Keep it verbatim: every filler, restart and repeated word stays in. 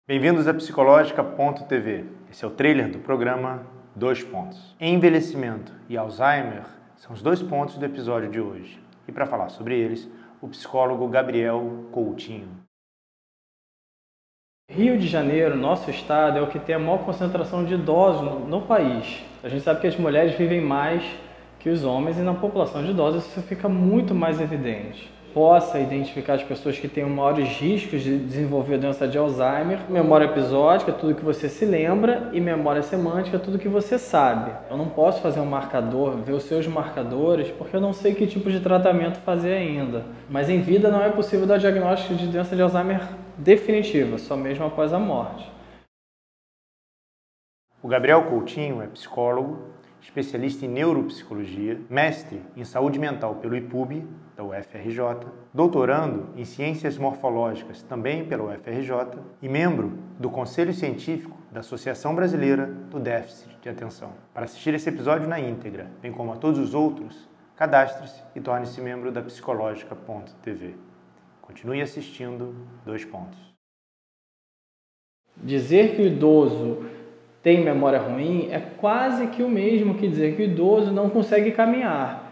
Bem-vindos a Psicológica ponto T V. Esse é o trailer do programa Dois Pontos. Envelhecimento e Alzheimer são os dois pontos do episódio de hoje. E para falar sobre eles, o psicólogo Gabriel Coutinho. Rio de Janeiro, nosso estado, é o que tem a maior concentração de idosos no, no país. A gente sabe que as mulheres vivem mais que os homens e na população de idosos isso fica muito mais evidente. Possa identificar as pessoas que têm maiores riscos de desenvolver a doença de Alzheimer, memória episódica, tudo que você se lembra, e memória semântica, tudo que você sabe. Eu não posso fazer um marcador, ver os seus marcadores, porque eu não sei que tipo de tratamento fazer ainda. Mas em vida não é possível dar diagnóstico de doença de Alzheimer definitiva, só mesmo após a morte. O Gabriel Coutinho é psicólogo, especialista em neuropsicologia, mestre em saúde mental pelo I P U B, da U F R J, doutorando em ciências morfológicas, também pela U F R J, e membro do Conselho Científico da Associação Brasileira do Déficit de Atenção. Para assistir esse episódio na íntegra, bem como a todos os outros, cadastre-se e torne-se membro da Psicológica ponto T V. Continue assistindo Dois Pontos. Dizer que o idoso tem memória ruim é quase que o mesmo que dizer que o idoso não consegue caminhar.